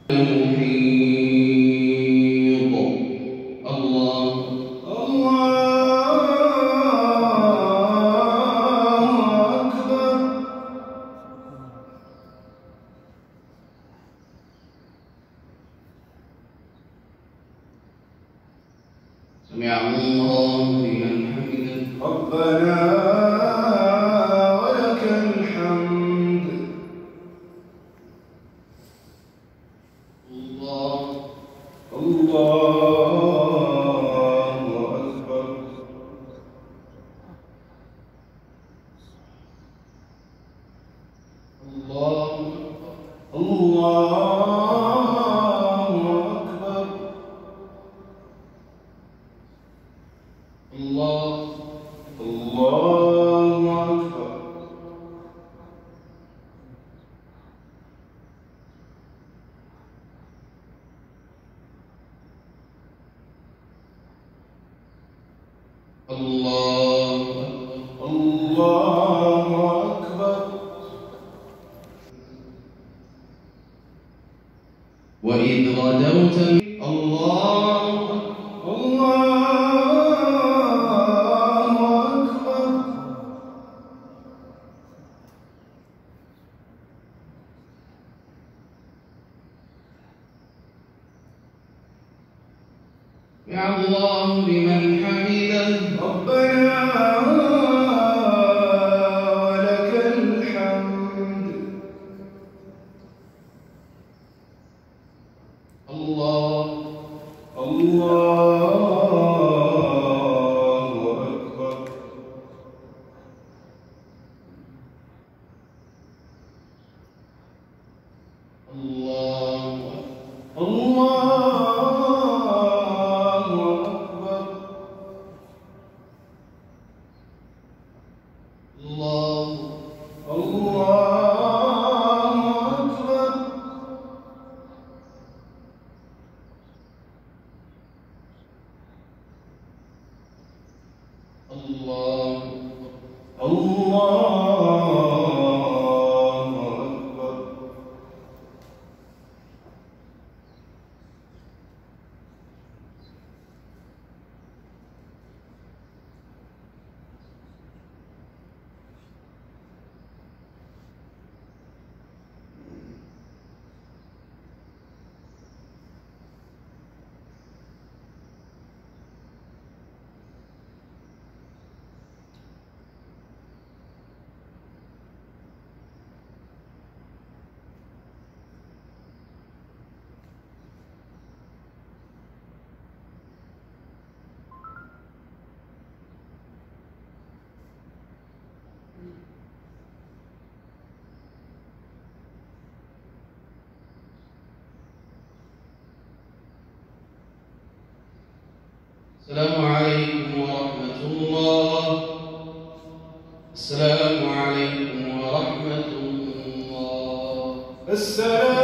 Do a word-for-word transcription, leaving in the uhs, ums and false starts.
المحيط. الله الله أكبر. سمع الله لمن حمده. ربنا ولك الحمد. الله الله أكبر. الله الله أكبر. الله الله أكبر. الله الله أكبر. وإذ غدوت الله الله أكبر. يا الله لمن حمده. ربنا ولك الحمد. الله الله أكبر. الله الله أكبر. الله الله أكبر. الله الله أكبر. السلام عليكم ورحمة الله. السلام عليكم ورحمة الله. السلام